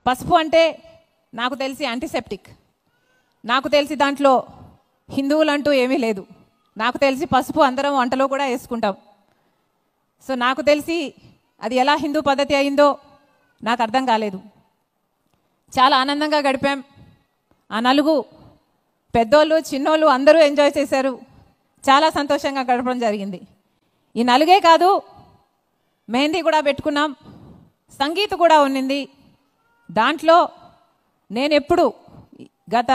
పసుపు అంటే నాకు తెలిసి యాంటీసెప్టిక్. నాకు తెలిసి దాంట్లో హిందువులంటూ ఏమీ లేదు. నాకు తెలిసి పసుపు అందరం వంటలో కూడా వేసుకుంటాం. సో నాకు తెలిసి అది ఎలా హిందూ పద్ధతి అయిందో నాకు అర్థం కాలేదు. చాలా ఆనందంగా గడిపాం. ఆ నలుగు పెద్దోళ్ళు చిన్నోళ్ళు అందరూ ఎంజాయ్ చేశారు. చాలా సంతోషంగా గడపడం జరిగింది. ఈ నలుగే కాదు, మెహందీ కూడా పెట్టుకున్నాం, సంగీత్ కూడా ఉన్నింది. దాంట్లో నేను ఎప్పుడు గత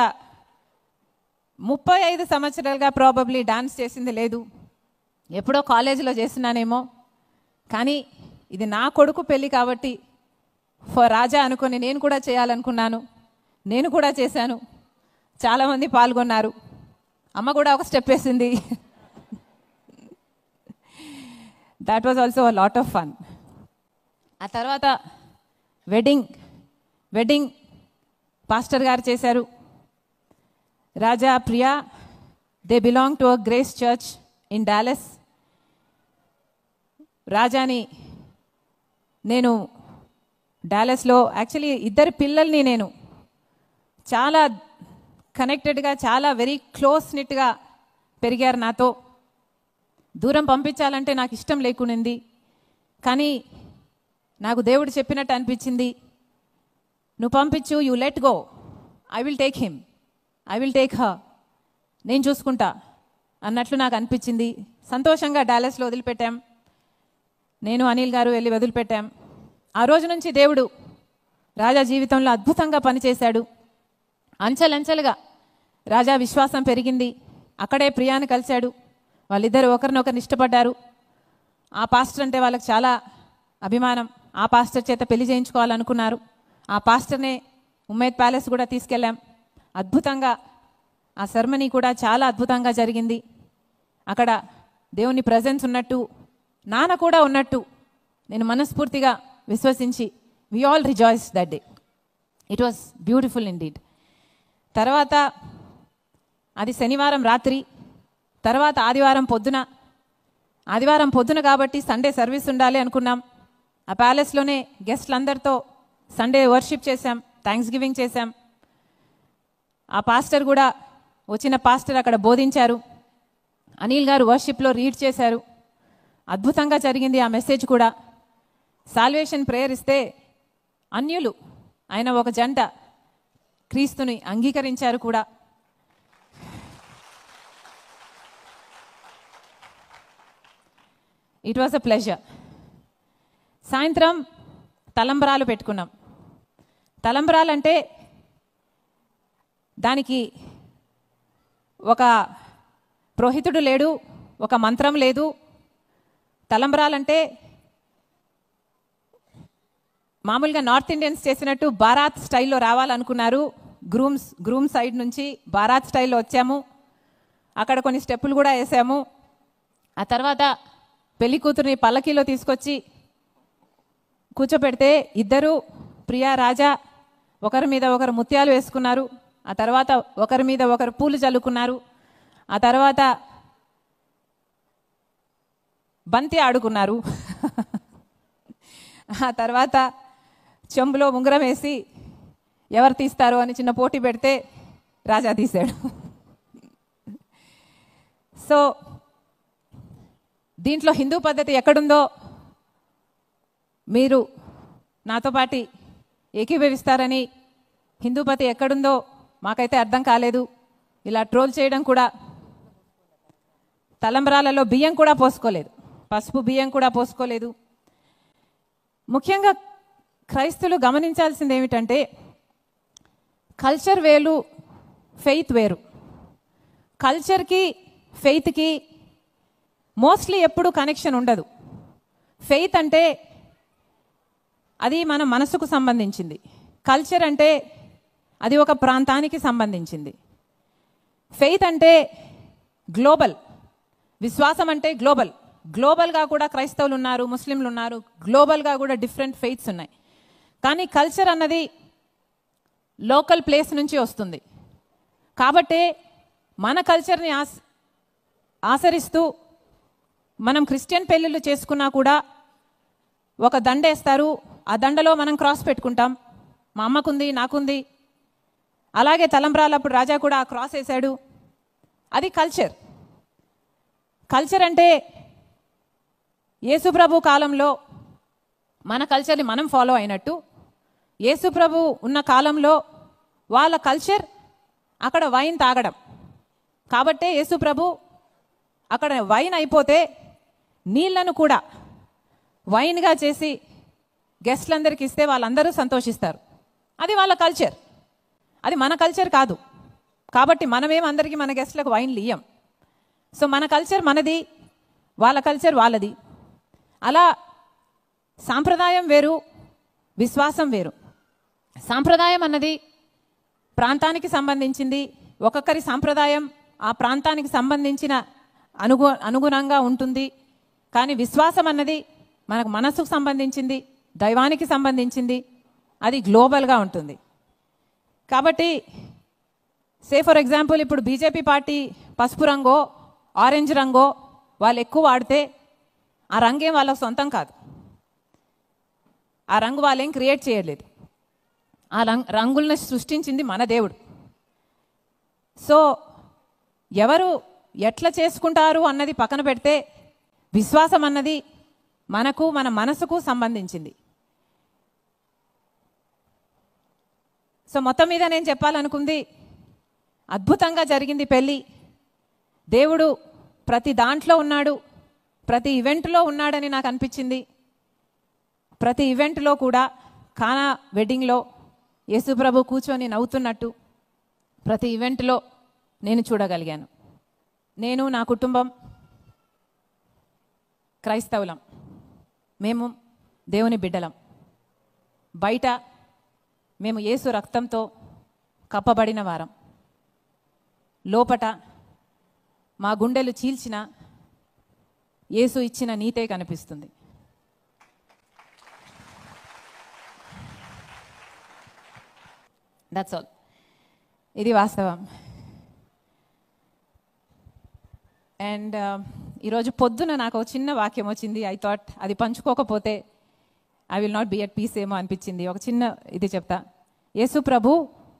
35 సంవత్సరాలుగా ప్రాబబ్లీ డాన్స్ చేసింది లేదు. ఎప్పుడో కాలేజీలో చేస్తున్నానేమో. కానీ ఇది నా కొడుకు పెళ్ళి కాబట్టి ఫర్ రాజా అనుకొని నేను కూడా చేయాలనుకున్నాను. నేను కూడా చేశాను. చాలామంది పాల్గొన్నారు. అమ్మ కూడా ఒక స్టెప్ వేసింది. That was also a lot of fun. ఆ తర్వాత వెడ్డింగ్ పాస్టర్ గారు చేశారు. Raja Priya, they belong to a Grace church in Dallas. రాజాని నేను డాలస్లో యాక్చువల్లీ ఇద్దరు పిల్లల్ని నేను చాలా కనెక్టెడ్గా, చాలా వెరీ క్లోజ్ నిట్గా పెరిగారు నాతో. దూరం పంపించాలంటే నాకు ఇష్టం లేకునింది. కానీ నాకు దేవుడు చెప్పినట్టు అనిపించింది, నువ్వు పంపించు, you let go, I will take him, I will take her, నేను చూసుకుంటా అన్నట్లు నాకు అనిపించింది. సంతోషంగా డాలస్లో వదిలిపెట్టాం. నేను అనిల్ గారు వెళ్ళి వదిలిపెట్టాం. ఆ రోజు నుంచి దేవుడు రాజా జీవితంలో అద్భుతంగా పనిచేశాడు. అంచెలంచెలుగా రాజా విశ్వాసం పెరిగింది. అక్కడే ప్రియాని కలిశాడు. వాళ్ళిద్దరు ఒకరినొకరిని ఇష్టపడ్డారు. ఆ పాస్టర్ అంటే వాళ్ళకి చాలా అభిమానం. ఆ పాస్టర్ చేత పెళ్లి చేయించుకోవాలనుకున్నారు. ఆ పాస్టర్నే ఉమ్మేద్ ప్యాలెస్ కూడా తీసుకెళ్ళాం. అద్భుతంగా ఆ సెరమనీ కూడా చాలా అద్భుతంగా జరిగింది. అక్కడ దేవుని ప్రజెన్స్ ఉన్నట్టు, నాన్న కూడా ఉన్నట్టు నేను మనస్ఫూర్తిగా విశ్వసించి we all rejoice that day. It was beautiful indeed. తర్వాత అది శనివారం రాత్రి, తర్వాత ఆదివారం పొద్దున కాబట్టి సండే సర్వీస్ ఉండాలి అనుకున్నాం. ఆ ప్యాలెస్లోనే గెస్ట్లందరితో సండే వర్షిప్ చేశాం, థ్యాంక్స్ గివింగ్ చేశాం. ఆ పాస్టర్ కూడా, వచ్చిన పాస్టర్ అక్కడ బోధించారు. అనిల్ గారు వర్షిప్లో రీడ్ చేశారు. అద్భుతంగా జరిగింది ఆ మెసేజ్ కూడా. సాల్వేషన్ ప్రేయర్ ఇస్తే అన్యులు ఆయన ఒక జంట క్రీస్తుని అంగీకరించారు కూడా. It was a pleasure. సాయంత్రం తలంబ్రాలు పెట్టుకున్నాం. తలంబ్రాలంటే దానికి ఒక పురోహితుడు లేడు, ఒక మంత్రం లేదు. తలంబ్రాలంటే మామూలుగా నార్త్ ఇండియన్స్ చేసినట్టు బారాత్ స్టైల్లో రావాలనుకున్నారు. గ్రూమ్ సైడ్ నుంచి బారాత్ స్టైల్లో వచ్చాము. అక్కడ కొన్ని స్టెప్పులు కూడా వేసాము. ఆ తర్వాత పెళ్లి కూతురిని పల్లకీలో తీసుకొచ్చి కూర్చోపెడితే ఇద్దరు ప్రియా రాజా ఒకరి మీద ఒకరు ముత్యాలు వేసుకున్నారు. ఆ తర్వాత ఒకరి మీద ఒకరు పూలు చల్లుకున్నారు. ఆ తర్వాత బంతి ఆడుకున్నారు. ఆ తర్వాత చెంబులో ఉంగరం వేసి ఎవరు తీస్తారు అని చిన్న పోటీ పెడితే రాజా తీశాడు. సో దీంట్లో హిందూ పద్ధతి ఎక్కడుందో మీరు నాతో పాటు ఏకీభవిస్తారని, హిందూ పద్ధతి ఎక్కడుందో మాకైతే అర్థం కాలేదు. ఇలా ట్రోల్ చేయడం కూడా, తలంబ్రాలలో బియ్యం కూడా పోసుకోలేదు, పసుపు బియ్యం కూడా పోసుకోలేదు. ముఖ్యంగా క్రైస్తవులు గమనించాల్సింది ఏమిటంటే కల్చర్ వేరు, ఫెయిత్ వేరు. కల్చర్కి ఫెయిత్కి మోస్ట్లీ ఎప్పుడు కనెక్షన్ ఉండదు. ఫెయిత్ అంటే అది మన మనసుకు సంబంధించింది. కల్చర్ అంటే అది ఒక ప్రాంతానికి సంబంధించింది. ఫెయిత్ అంటే గ్లోబల్. విశ్వాసం అంటే గ్లోబల్. గ్లోబల్గా కూడా క్రైస్తవులు ఉన్నారు, ముస్లింలు ఉన్నారు, గ్లోబల్గా కూడా డిఫరెంట్ ఫెయిత్స్ ఉన్నాయి. కానీ కల్చర్ అన్నది లోకల్ ప్లేస్ నుంచి వస్తుంది. కాబట్టే మన కల్చర్ని ఆచరిస్తూ మనం క్రిస్టియన్ పెళ్ళిళ్ళు చేసుకున్నా కూడా ఒక దండ వేస్తారు. ఆ దండలో మనం క్రాస్ పెట్టుకుంటాం. మా అమ్మకుంది, నాకుంది. అలాగే తలంబ్రాలప్పుడు రాజా కూడా ఆ క్రాస్ వేశాడు. అది కల్చర్. కల్చర్ అంటే యేసుప్రభు కాలంలో మన కల్చర్ని మనం ఫాలో అయినట్టు, యేసుప్రభు ఉన్న కాలంలో వాళ్ళ కల్చర్ అక్కడ వైన్ తాగడం. కాబట్టే యేసుప్రభు అక్కడ వైన్ అయిపోతే నీళ్లను కూడా వైన్గా చేసి గెస్ట్లందరికీ ఇస్తే వాళ్ళందరూ సంతోషిస్తారు. అది వాళ్ళ కల్చర్. అది మన కల్చర్ కాదు. కాబట్టి మనమేం అందరికీ మన గెస్ట్లకు వైన్లు ఇయ్యం. సో మన కల్చర్ మనది, వాళ్ళ కల్చర్ వాళ్ళది. అలా సాంప్రదాయం వేరు, విశ్వాసం వేరు. సాంప్రదాయం అన్నది ప్రాంతానికి సంబంధించింది. ఒక్కొక్కరి సాంప్రదాయం ఆ ప్రాంతానికి సంబంధించిన అనుగుణంగా ఉంటుంది. కానీ విశ్వాసం అన్నది మనకు మనసుకు సంబంధించింది, దైవానికి సంబంధించింది. అది గ్లోబల్గా ఉంటుంది. కాబట్టి ఫర్ ఎగ్జాంపుల్ ఇప్పుడు బీజేపీ పార్టీ పసుపు రంగో ఆరెంజ్ రంగో వాళ్ళు ఎక్కువ వాడితే ఆ రంగేం వాళ్ళకు సొంతం కాదు. ఆ రంగు వాళ్ళేం క్రియేట్ చేయలేదు. ఆ రంగులను సృష్టించింది మన దేవుడు. సో ఎవరు ఎట్లా చేసుకుంటారు అన్నది పక్కన పెడితే విశ్వాసం అన్నది మనకు, మన మనసుకు సంబంధించింది. సో మొత్తం మీద నేను చెప్పాలనుకుంది, అద్భుతంగా జరిగింది పెళ్ళి. దేవుడు ప్రతి దాంట్లో ఉన్నాడు, ప్రతి ఈవెంట్లో ఉన్నాడని నాకు అనిపించింది. ప్రతి ఈవెంట్లో కూడా కానా వెడ్డింగ్లో యేసుప్రభు కూర్చొని నవ్వుతున్నట్టు ప్రతి ఈవెంట్లో నేను చూడగలిగాను. నేను, నా కుటుంబం క్రైస్తవులం, మేము దేవుని బిడ్డలం. బయట మేము యేసు రక్తంతో కప్పబడిన వారం, లోపట మా గుండెలు చీల్చిన యేసు ఇచ్చిన నీతే కనిపిస్తుంది. That's all. ఇది వాస్తవం. అండ్ ఈరోజు పొద్దున నాకు ఒక చిన్న వాక్యం వచ్చింది. ఐ థాట్ అది పంచుకోకపోతే I will not be at peace ఏమో అనిపించింది. ఒక చిన్న ఇది చెప్తా. యేసు ప్రభు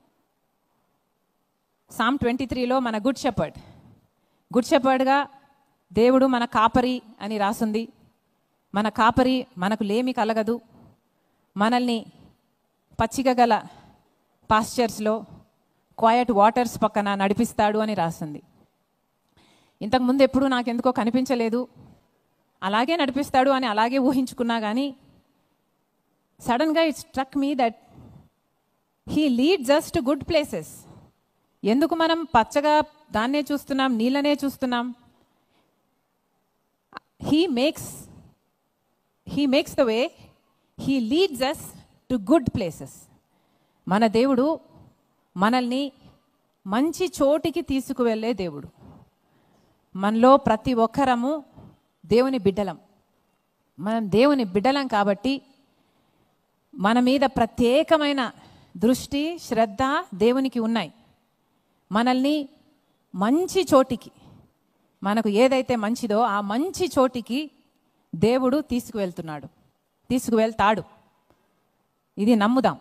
Psalm 23లో మన గుడ్ షెపర్డ్గా దేవుడు మన కాపరి అని రాసుంది. మన కాపరి, మనకు లేమి కలగదు, మనల్ని పచ్చిక గల పాస్చర్స్లో క్వయట్ వాటర్స్ పక్కన నడిపిస్తాడు అని రాస్తుంది. ఇంతకుముందు ఎప్పుడూ నాకెందుకో కనిపించలేదు. అలాగే నడిపిస్తాడు అని అలాగే ఊహించుకున్నా. కానీ సడన్గా it struck me that he leads us to good places. ఎందుకు మనం పచ్చగా దాన్నే చూస్తున్నాం, నీళ్ళనే చూస్తున్నాం? He makes the way, he leads us to good places. మన దేవుడు మనల్ని మంచి చోటికి తీసుకువెళ్ళే దేవుడు. మనలో ప్రతి ఒక్కరము దేవుని బిడ్డలం. మనం దేవుని బిడ్డలం కాబట్టి మన మీద ప్రత్యేకమైన దృష్టి, శ్రద్ధ దేవునికి ఉన్నాయి. మనల్ని మంచి చోటికి, మనకు ఏదైతే మంచిదో ఆ మంచి చోటికి దేవుడు తీసుకువెళ్తాడు. ఇది నమ్ముదాం.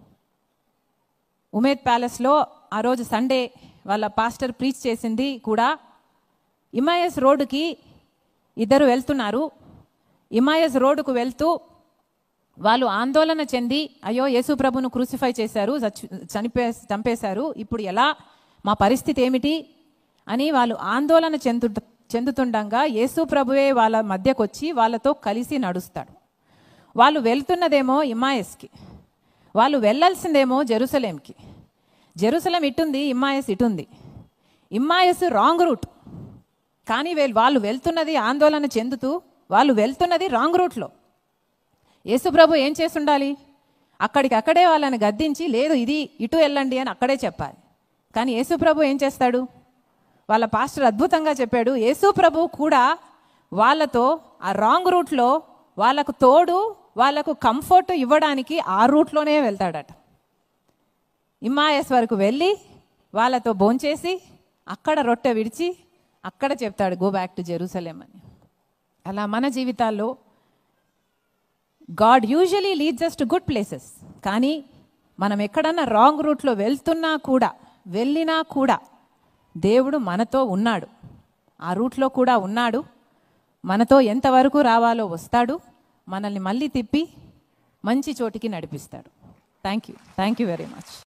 ఉమేద్ ప్యాలెస్లో ఆ రోజు సండే వాళ్ళ పాస్టర్ ప్రీచ్ చేసింది కూడా. ఇమాయస్ రోడ్డుకి ఇద్దరు వెళ్తున్నారు. ఇమాయస్ రోడ్డుకు వెళ్తూ వాళ్ళు ఆందోళన చెంది, అయ్యో యేసు ప్రభును క్రూసిఫై చేశారు, చంపేశారు, ఇప్పుడు ఎలా, మా పరిస్థితి ఏమిటి అని వాళ్ళు ఆందోళన చెందుతుండగా యేసు ప్రభువే వాళ్ళ మధ్యకు వచ్చి వాళ్ళతో కలిసి నడుస్తాడు. వాళ్ళు వెళ్తున్నదేమో ఇమ్మాయస్కి, వాళ్ళు వెళ్ళాల్సిందేమో జెరూసలేంకి. జెరూసలేం ఇటుంది, ఇమ్మాయస్ ఇటుంది. Emmaus wrong route. కానీ వాళ్ళు వెళ్తున్నది, ఆందోళన చెందుతూ వాళ్ళు వెళ్తున్నది రాంగ్ రూట్లో. యేసుప్రభు ఏం చేసి ఉండాలి? అక్కడికక్కడే వాళ్ళని గద్దించి, లేదు ఇది ఇటు వెళ్ళండి అని అక్కడే చెప్పాలి. కానీ యేసుప్రభు ఏం చేస్తాడు? వాళ్ళ పాస్టర్ అద్భుతంగా చెప్పాడు. యేసుప్రభు కూడా వాళ్ళతో ఆ రాంగ్ రూట్లో వాళ్ళకు తోడు, వాళ్ళకు కంఫర్ట్ ఇవ్వడానికి ఆ రూట్లోనే వెళ్తాడట. ఇమ్మాయస్ వరకు వెళ్ళి వాళ్ళతో భోంచేసి అక్కడ రొట్టె విడిచి అక్కడ చెప్తాడు, గో బ్యాక్ టు జెరూసలేం అని. అలా మన జీవితాల్లో God usually leads us to good places. కానీ మనం ఎక్కడన్నా రాంగ్ రూట్లో వెళ్ళినా కూడా దేవుడు మనతో ఉన్నాడు, ఆ రూట్లో కూడా ఉన్నాడు, మనతో ఎంతవరకు రావాలో వస్తాడు, మనల్ని మళ్ళీ తిప్పి మంచి చోటికి నడిపిస్తాడు. Thank you very much.